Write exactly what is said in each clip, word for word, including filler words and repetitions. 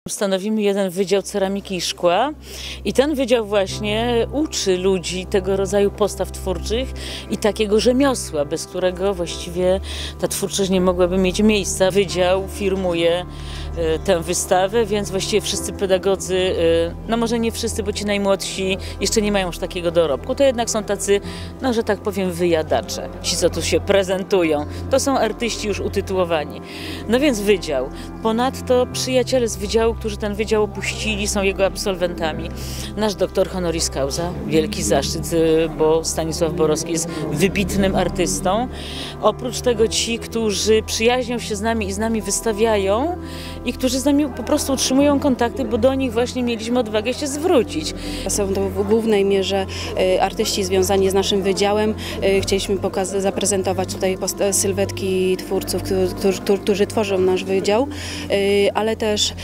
Stanowimy jeden wydział ceramiki i szkła i ten wydział właśnie uczy ludzi tego rodzaju postaw twórczych i takiego rzemiosła, bez którego właściwie ta twórczość nie mogłaby mieć miejsca. Wydział firmuje tę wystawę, więc właściwie wszyscy pedagodzy, no może nie wszyscy, bo ci najmłodsi jeszcze nie mają już takiego dorobku, to jednak są tacy, no że tak powiem, wyjadacze. Ci, co tu się prezentują, to są artyści już utytułowani. No więc wydział. Ponadto przyjaciele z wydziału, którzy ten wydział opuścili, są jego absolwentami. Nasz doktor honoris causa, wielki zaszczyt, bo Stanisław Borowski jest wybitnym artystą. Oprócz tego ci, którzy przyjaźnią się z nami i z nami wystawiają i którzy z nami po prostu utrzymują kontakty, bo do nich właśnie mieliśmy odwagę się zwrócić. Są to w głównej mierze artyści związani z naszym wydziałem. Chcieliśmy zaprezentować tutaj sylwetki twórców, którzy, którzy tworzą nasz wydział, ale też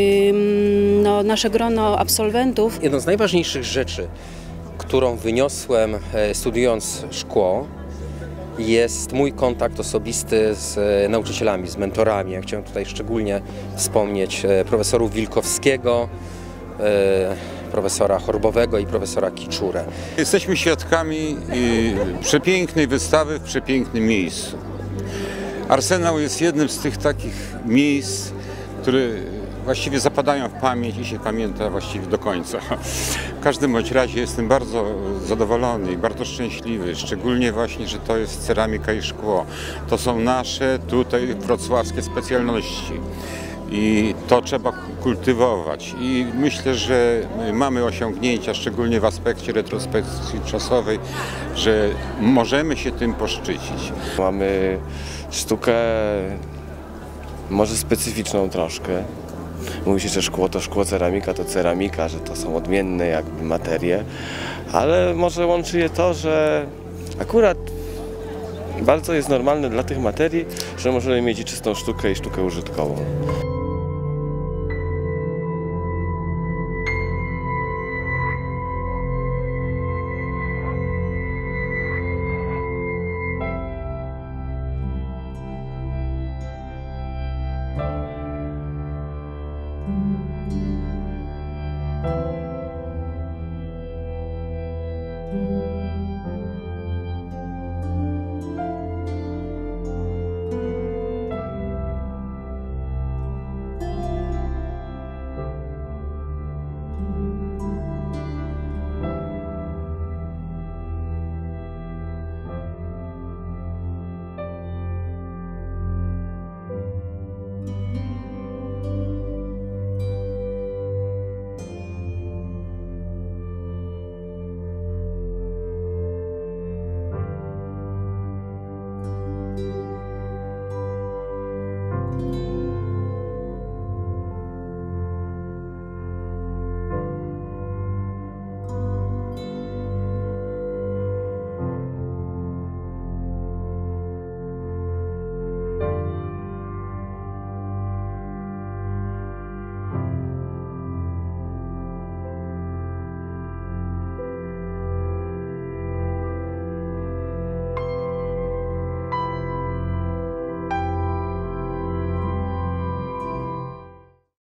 no, nasze grono absolwentów. Jedną z najważniejszych rzeczy, którą wyniosłem studiując szkło, jest mój kontakt osobisty z nauczycielami, z mentorami. Ja chciałem tutaj szczególnie wspomnieć profesorów Wilkowskiego, profesora Chorbowego i profesora Kiczurę. Jesteśmy świadkami przepięknej wystawy w przepięknym miejscu. Arsenał jest jednym z tych takich miejsc, które właściwie zapadają w pamięć i się pamięta właściwie do końca. W każdym bądź razie jestem bardzo zadowolony i bardzo szczęśliwy, szczególnie właśnie, że to jest ceramika i szkło. To są nasze tutaj wrocławskie specjalności i to trzeba kultywować. I myślę, że mamy osiągnięcia, szczególnie w aspekcie retrospekcji czasowej, że możemy się tym poszczycić. Mamy sztukę może specyficzną troszkę. Mówi się, że szkło to szkło, ceramika to ceramika, że to są odmienne jakby materie, ale może łączy je to, że akurat bardzo jest normalne dla tych materii, że możemy mieć i czystą sztukę i sztukę użytkową.